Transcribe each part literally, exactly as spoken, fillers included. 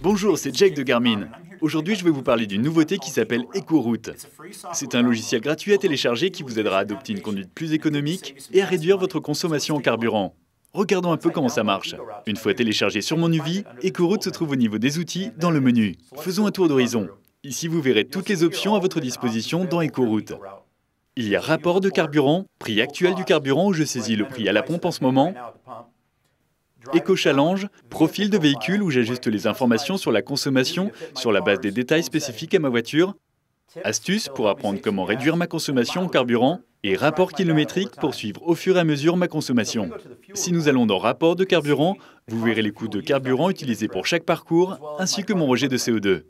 Bonjour, c'est Jake de Garmin. Aujourd'hui, je vais vous parler d'une nouveauté qui s'appelle EcoRoute. C'est un logiciel gratuit à télécharger qui vous aidera à adopter une conduite plus économique et à réduire votre consommation en carburant. Regardons un peu comment ça marche. Une fois téléchargé sur mon U V, EcoRoute se trouve au niveau des outils, dans le menu. Faisons un tour d'horizon. Ici, vous verrez toutes les options à votre disposition dans EcoRoute. Il y a rapport de carburant, prix actuel du carburant où je saisis le prix à la pompe en ce moment, Éco-challenge, profil de véhicule où j'ajuste les informations sur la consommation sur la base des détails spécifiques à ma voiture, astuces pour apprendre comment réduire ma consommation en carburant et rapport kilométrique pour suivre au fur et à mesure ma consommation. Si nous allons dans rapport de carburant, vous verrez les coûts de carburant utilisés pour chaque parcours ainsi que mon rejet de C O deux.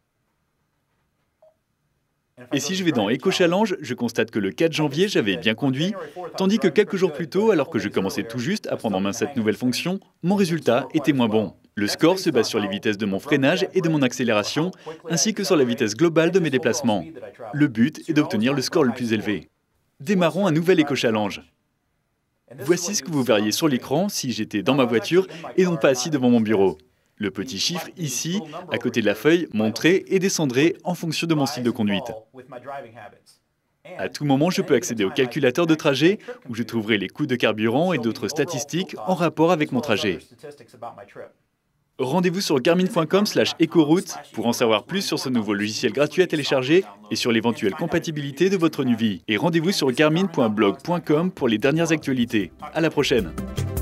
Et si je vais dans Éco-challenge, je constate que le quatre janvier, j'avais bien conduit, tandis que quelques jours plus tôt, alors que je commençais tout juste à prendre en main cette nouvelle fonction, mon résultat était moins bon. Le score se base sur les vitesses de mon freinage et de mon accélération, ainsi que sur la vitesse globale de mes déplacements. Le but est d'obtenir le score le plus élevé. Démarrons un nouvel Éco-challenge. Voici ce que vous verriez sur l'écran si j'étais dans ma voiture et non pas assis devant mon bureau. Le petit chiffre ici, à côté de la feuille, monterait et descendrait en fonction de mon style de conduite. À tout moment, je peux accéder au calculateur de trajet où je trouverai les coûts de carburant et d'autres statistiques en rapport avec mon trajet. Rendez-vous sur garmin point com slash ecoroute pour en savoir plus sur ce nouveau logiciel gratuit à télécharger et sur l'éventuelle compatibilité de votre U V. Et rendez-vous sur garmin point blog point com pour les dernières actualités. À la prochaine!